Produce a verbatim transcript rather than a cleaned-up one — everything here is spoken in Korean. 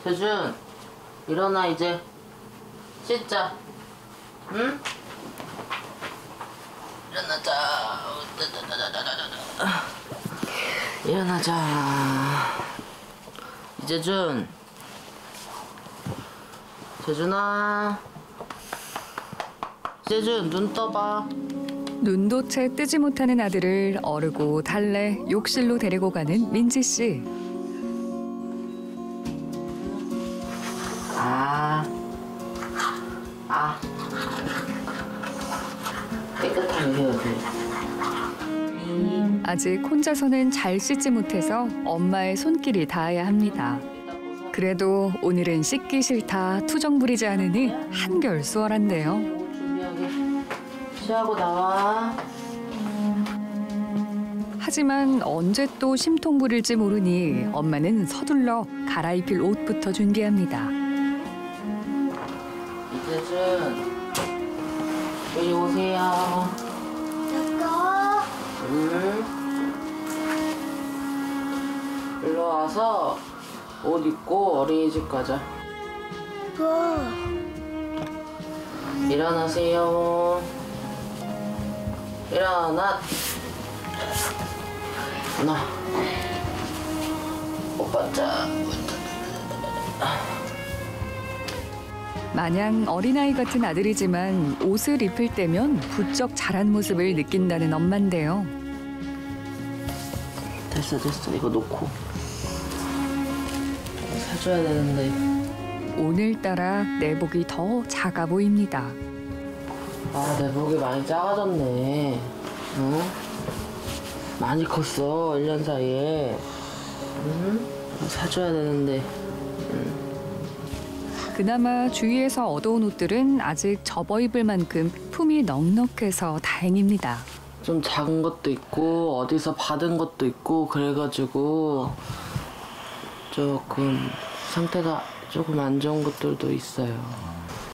세준, 일어나 이제. 씻자. 응? 일어나자. 일어나자. 이재준. 재준아. 이재준, 눈 떠봐. 눈도 채 뜨지 못하는 아들을 어르고 달래 욕실로 데리고 가는 민지 씨. 아. 아. 깨끗하게 해야 돼. 아직 혼자서는 잘 씻지 못해서 엄마의 손길이 닿아야 합니다. 그래도 오늘은 씻기 싫다 투정 부리지 않으니 한결 수월한데요. 준비하게. 쉬하고 나와. 하지만 언제 또 심통 부릴지 모르니 엄마는 서둘러 갈아입힐 옷부터 준비합니다. 이재준, 이리 오세요. 아까 응? 일로 와서 옷 입고 어린이집 가자. 뭐 일어나세요. 일어나. 하나. 오빠 자. 마냥 어린아이 같은 아들이지만 옷을 입힐 때면 부쩍 자란 모습을 느낀다는 엄마인데요. 됐어 됐어. 이거 놓고. 사줘야 되는데. 오늘따라 내복이 더 작아 보입니다. 아, 내복이 많이 작아졌네. 응? 많이 컸어, 일 년 사이에. 응? 사줘야 되는데. 응. 그나마 주위에서 얻어온 옷들은 아직 접어 입을 만큼 품이 넉넉해서 다행입니다. 좀 작은 것도 있고 어디서 받은 것도 있고 그래가지고 조금 상태가 조금 안 좋은 것들도 있어요.